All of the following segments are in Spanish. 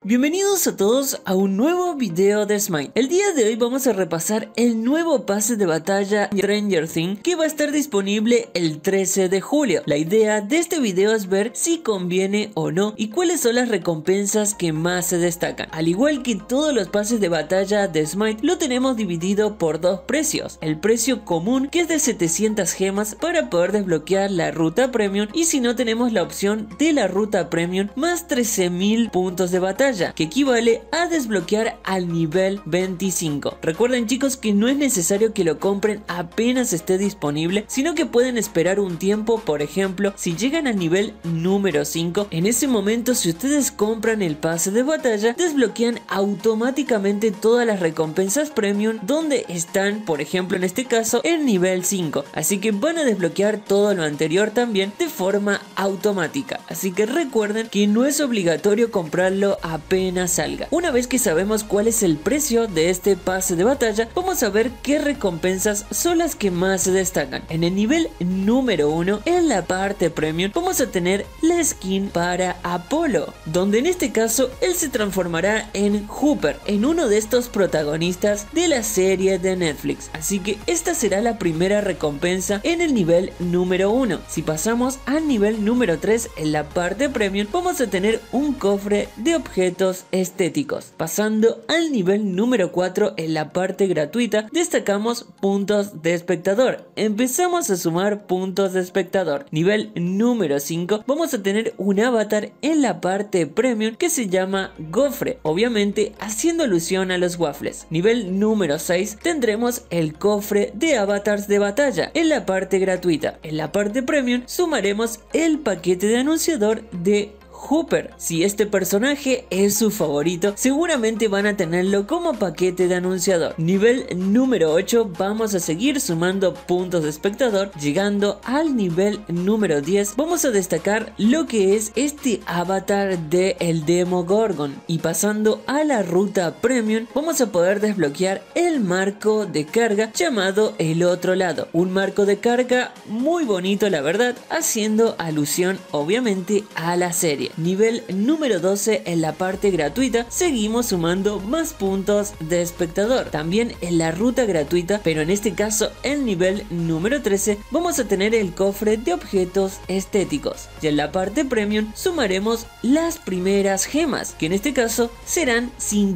Bienvenidos a todos a un nuevo video de Smite. El día de hoy vamos a repasar el nuevo pase de batalla Stranger Things que va a estar disponible el 13 de julio. La idea de este video es ver si conviene o no y cuáles son las recompensas que más se destacan. Al igual que todos los pases de batalla de Smite, lo tenemos dividido por dos precios. El precio común, que es de 700 gemas para poder desbloquear la ruta premium, y si no, tenemos la opción de la ruta premium más 13.000 puntos de batalla, que equivale a desbloquear al nivel 25. Recuerden, chicos, que no es necesario que lo compren apenas esté disponible, sino que pueden esperar un tiempo. Por ejemplo, si llegan al nivel número 5, en ese momento, si ustedes compran el pase de batalla, desbloquean automáticamente todas las recompensas premium donde están, por ejemplo en este caso, en nivel 5. Así que van a desbloquear todo lo anterior también de forma automática. Así que recuerden que no es obligatorio comprarlo apenas salga. Una vez que sabemos cuál es el precio de este pase de batalla, vamos a ver qué recompensas son las que más se destacan. En el nivel número 1, en la parte premium, vamos a tener la skin para Apolo, donde en este caso él se transformará en Hooper, en uno de estos protagonistas de la serie de Netflix. Así que esta será la primera recompensa en el nivel número 1. Si pasamos al nivel número 3, en la parte premium, vamos a tener un cofre de objetos estéticos. Pasando al nivel número 4, en la parte gratuita, destacamos puntos de espectador. Empezamos a sumar puntos de espectador. Nivel número 5, vamos a tener un avatar en la parte premium que se llama Gofre, obviamente haciendo alusión a los waffles. Nivel número 6, tendremos el cofre de avatars de batalla en la parte gratuita. En la parte premium sumaremos el paquete de anunciador de Hooper. Si este personaje es su favorito, seguramente van a tenerlo como paquete de anunciador. Nivel número 8, vamos a seguir sumando puntos de espectador. Llegando al nivel número 10, vamos a destacar lo que es este avatar de el Demogorgon. Y pasando a la ruta premium, vamos a poder desbloquear el marco de carga llamado El Otro Lado. Un marco de carga muy bonito, la verdad, haciendo alusión obviamente a la serie. Nivel número 12, en la parte gratuita, seguimos sumando más puntos de espectador. También en la ruta gratuita, pero en este caso el nivel número 13, vamos a tener el cofre de objetos estéticos. Y en la parte premium sumaremos las primeras gemas, que en este caso serán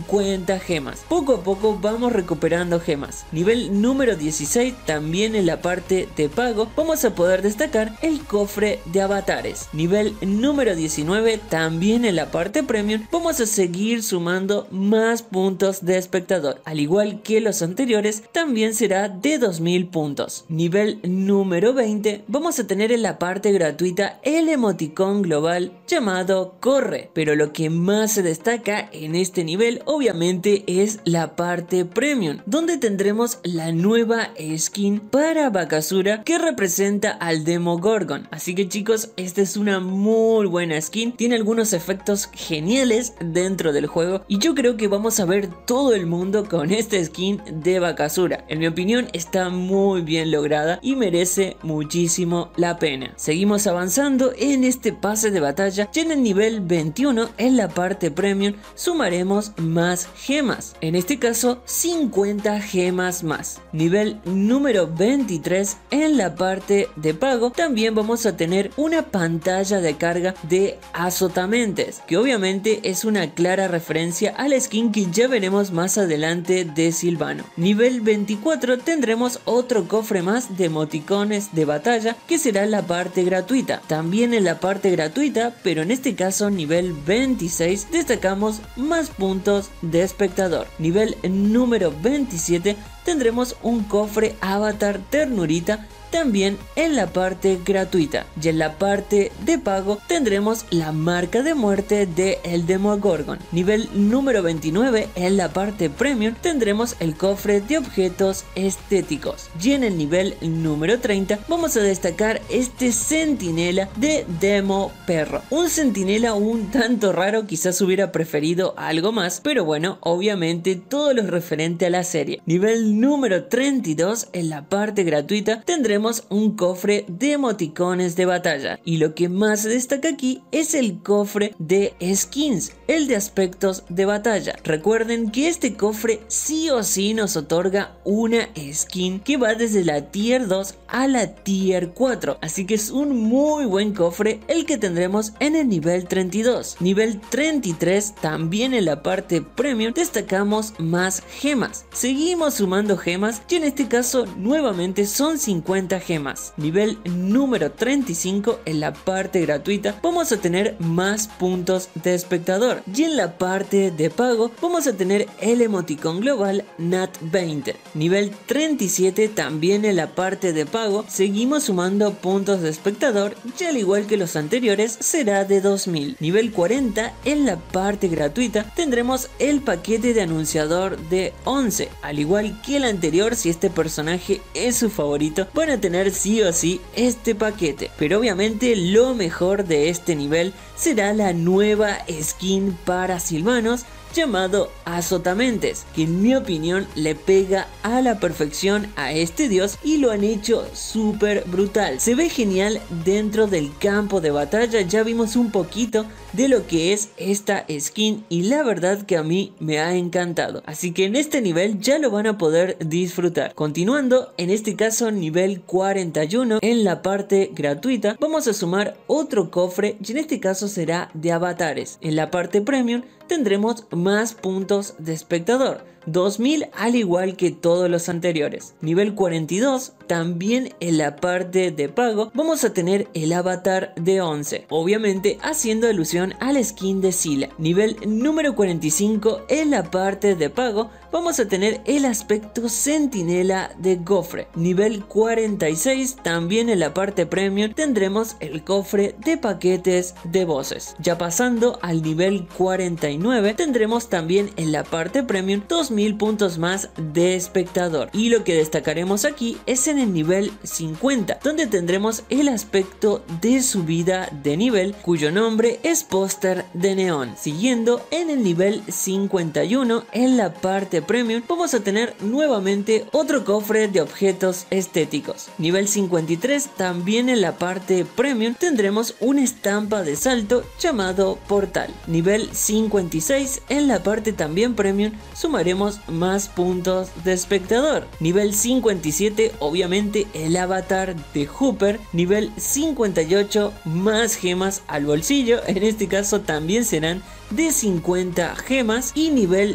50 gemas. Poco a poco vamos recuperando gemas. Nivel número 16, también en la parte de pago, vamos a poder destacar el cofre de avatares. Nivel número 19, también en la parte premium, vamos a seguir sumando más puntos de espectador. Al igual que los anteriores, también será de 2000 puntos. Nivel número 20, vamos a tener en la parte gratuita el emoticón global llamado Corre. Pero lo que más se destaca en este nivel, obviamente, es la parte premium, donde tendremos la nueva skin para Bakasura que representa al Demogorgon. Así que, chicos, esta es una muy buena skin. Tiene algunos efectos geniales dentro del juego y yo creo que vamos a ver todo el mundo con esta skin de Bakasura. En mi opinión, está muy bien lograda y merece muchísimo la pena. Seguimos avanzando en este pase de batalla y en el nivel 21, en la parte premium, sumaremos más gemas. En este caso, 50 gemas más. Nivel número 23, en la parte de pago, también vamos a tener una pantalla de carga de Azotamentes, que obviamente es una clara referencia a la skin que ya veremos más adelante de Silvano. Nivel 24, tendremos otro cofre más de emoticones de batalla que será la parte gratuita. También en la parte gratuita, pero en este caso nivel 26, destacamos más puntos de espectador. Nivel número 27, tendremos un cofre avatar ternurita también en la parte gratuita. Y en la parte de pago tendremos la marca de muerte de el Demogorgon. Nivel número 29, en la parte premium, tendremos el cofre de objetos estéticos. Y en el nivel número 30 vamos a destacar este centinela de Demo Perro. Un centinela un tanto raro, quizás hubiera preferido algo más, pero bueno, obviamente todo lo referente a la serie. Nivel número 32, en la parte gratuita tendremos tendremos un cofre de emoticones de batalla. Y lo que más se destaca aquí es el cofre de skins, el de aspectos de batalla. Recuerden que este cofre sí o sí nos otorga una skin que va desde la tier 2 a la tier 4. Así que es un muy buen cofre el que tendremos en el nivel 32. Nivel 33, también en la parte premium destacamos más gemas. Seguimos sumando gemas y en este caso nuevamente son 50 gemas. Nivel número 35, en la parte gratuita vamos a tener más puntos de espectador y en la parte de pago vamos a tener el emoticón global NAT20. Nivel 37, también en la parte de pago seguimos sumando puntos de espectador y al igual que los anteriores será de 2000. Nivel 40, en la parte gratuita tendremos el paquete de anunciador de 11. Al igual que el anterior, si este personaje es su favorito van a tener sí o sí este paquete. Pero obviamente lo mejor de este nivel será la nueva skin para Sylvanos llamado Azotamentes, que en mi opinión le pega a la perfección a este dios y lo han hecho súper brutal. Se ve genial dentro del campo de batalla, ya vimos un poquito de lo que es esta skin y la verdad que a mí me ha encantado. Así que en este nivel ya lo van a poder disfrutar. Continuando, en este caso nivel 41, en la parte gratuita vamos a sumar otro cofre y en este caso será de avatares. En la parte premium tendremos más puntos de espectador, 2000 al igual que todos los anteriores. Nivel 42, también en la parte de pago vamos a tener el avatar de 11, obviamente haciendo alusión a la skin de Scylla. Nivel número 45, en la parte de pago vamos a tener el aspecto centinela de Gofre. Nivel 46, también en la parte premium tendremos el cofre de paquetes de voces. Ya pasando al nivel 49 tendremos también en la parte premium 2000 puntos más de espectador. Y lo que destacaremos aquí es en el nivel 50, donde tendremos el aspecto de subida de nivel, cuyo nombre es póster de neón. Siguiendo, en el nivel 51, en la parte premium vamos a tener nuevamente otro cofre de objetos estéticos. Nivel 53, también en la parte premium tendremos una estampa de salto llamado portal. Nivel 56, en la parte también premium sumaremos más puntos de espectador. Nivel 57, obviamente el avatar de Hooper. Nivel 58, más gemas al bolsillo, en este caso también serán de 50 gemas. Y nivel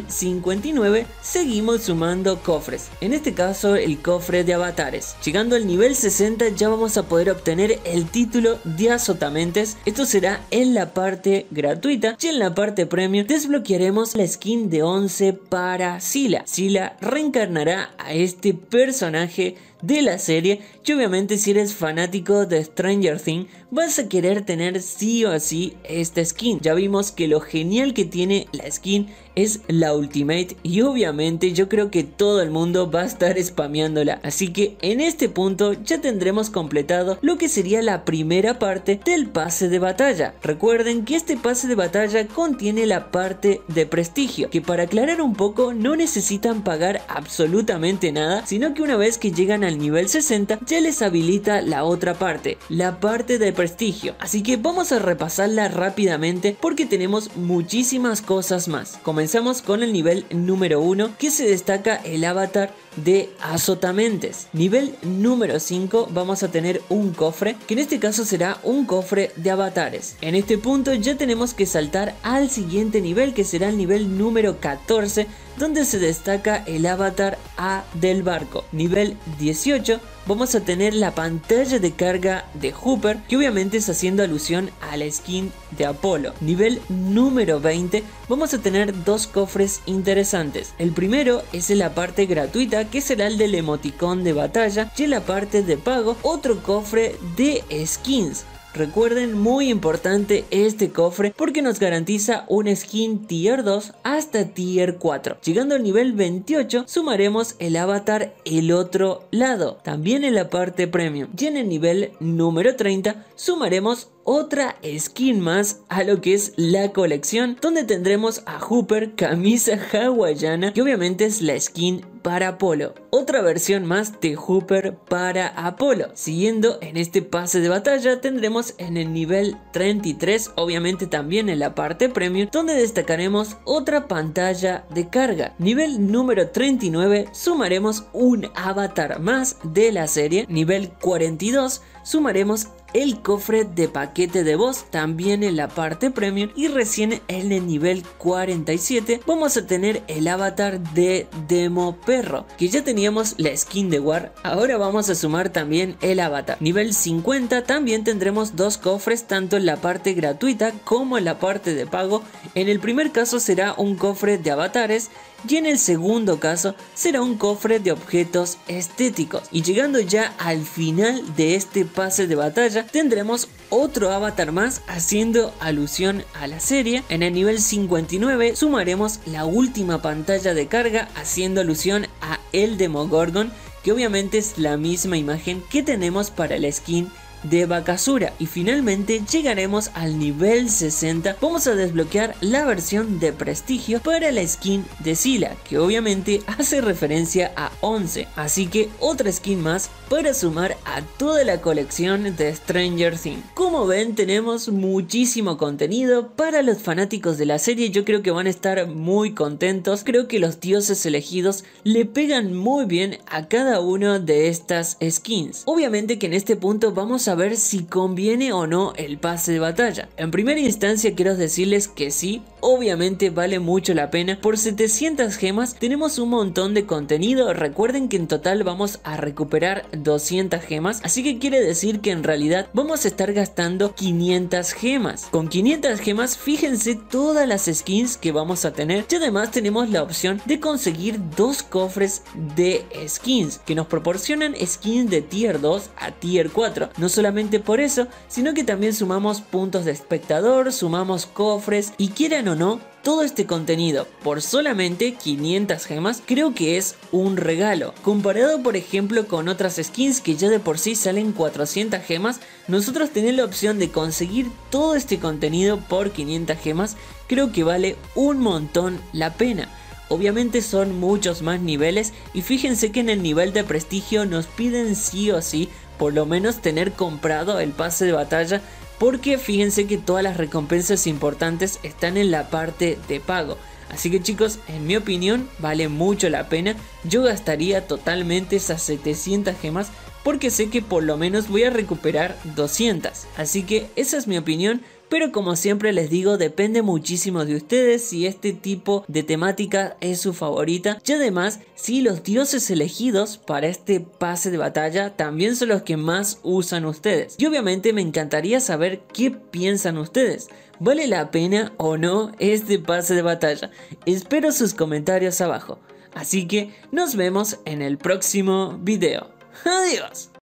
59 seguimos sumando cofres, en este caso el cofre de avatares. Llegando al nivel 60 ya vamos a poder obtener el título de Azotamentes. Esto será en la parte gratuita y en la parte premium desbloquearemos la skin de 11 para Scylla. Scylla reencarnará a este personaje de la serie y obviamente si eres fanático de Stranger Things vas a querer tener sí o sí esta skin. Ya vimos que lo genial que tiene la skin es la Ultimate y obviamente yo creo que todo el mundo va a estar spameándola. Así que en este punto ya tendremos completado lo que sería la primera parte del pase de batalla. Recuerden que este pase de batalla contiene la parte de prestigio, que para aclarar un poco no necesitan pagar absolutamente nada, sino que una vez que llegan al nivel 60 ya les habilita la otra parte, la parte de prestigio. Así que vamos a repasarla rápidamente porque tenemos muchísimas cosas más. Comenzamos con el nivel número 1, que se destaca el avatar de Azotamentes. Nivel número 5 vamos a tener un cofre, que en este caso será un cofre de avatares. En este punto ya tenemos que saltar al siguiente nivel, que será el nivel número 14, donde se destaca el avatar A del barco. Nivel 18 vamos a tener la pantalla de carga de Hooper, que obviamente es haciendo alusión a la skin de Apolo. Nivel número 20 vamos a tener dos cofres interesantes. El primero es en la parte gratuita, que será el del emoticón de batalla, y en la parte de pago otro cofre de skins. Recuerden, muy importante este cofre porque nos garantiza una skin tier 2 hasta tier 4. Llegando al nivel 28 sumaremos el avatar El Otro Lado, también en la parte premium. Y en el nivel número 30 sumaremos otra skin más a lo que es la colección, donde tendremos a Hooper camisa hawaiana, que obviamente es la skin para Apolo, otra versión más de Hooper para Apolo. Siguiendo en este pase de batalla tendremos en el nivel 33, obviamente también en la parte premium, donde destacaremos otra pantalla de carga. Nivel número 39 sumaremos un avatar más de la serie. Nivel 42 sumaremos el cofre de paquete de voz también en la parte premium, y recién en el nivel 47 vamos a tener el avatar de Demo Perro, que ya teníamos la skin de War, ahora vamos a sumar también el avatar. Nivel 50 también tendremos dos cofres, tanto en la parte gratuita como en la parte de pago. En el primer caso será un cofre de avatares y en el segundo caso será un cofre de objetos estéticos. Y llegando ya al final de este pase de batalla tendremos otro avatar más haciendo alusión a la serie. En el nivel 59 sumaremos la última pantalla de carga haciendo alusión a el Demogorgon, que obviamente es la misma imagen que tenemos para la skin de Bakasura. Y finalmente llegaremos al nivel 60, vamos a desbloquear la versión de prestigio para la skin de Scylla, que obviamente hace referencia a 11, así que otra skin más para sumar a toda la colección de Stranger Things. Como ven, tenemos muchísimo contenido para los fanáticos de la serie. Yo creo que van a estar muy contentos. Creo que los dioses elegidos le pegan muy bien a cada uno de estas skins. Obviamente que en este punto vamos a ver si conviene o no el pase de batalla. En primera instancia quiero decirles que sí, obviamente vale mucho la pena. Por 700 gemas tenemos un montón de contenido. Recuerden que en total vamos a recuperar 200 gemas, así que quiere decir que en realidad vamos a estar gastando 500 gemas. Con 500 gemas fíjense todas las skins que vamos a tener, y además tenemos la opción de conseguir dos cofres de skins que nos proporcionan skins de tier 2 a tier 4. No solamente por eso, sino que también sumamos puntos de espectador, sumamos cofres, y quieran o no, todo este contenido por solamente 500 gemas creo que es un regalo. Comparado por ejemplo con otras skins que ya de por sí salen 400 gemas, nosotros tener la opción de conseguir todo este contenido por 500 gemas creo que vale un montón la pena. Obviamente son muchos más niveles, y fíjense que en el nivel de prestigio nos piden sí o sí por lo menos tener comprado el pase de batalla, porque fíjense que todas las recompensas importantes están en la parte de pago. Así que chicos, en mi opinión vale mucho la pena. Yo gastaría totalmente esas 700 gemas porque sé que por lo menos voy a recuperar 200. Así que esa es mi opinión. Pero como siempre les digo, depende muchísimo de ustedes si este tipo de temática es su favorita, y además si los dioses elegidos para este pase de batalla también son los que más usan ustedes. Y obviamente me encantaría saber qué piensan ustedes. ¿Vale la pena o no este pase de batalla? Espero sus comentarios abajo. Así que nos vemos en el próximo video. ¡Adiós!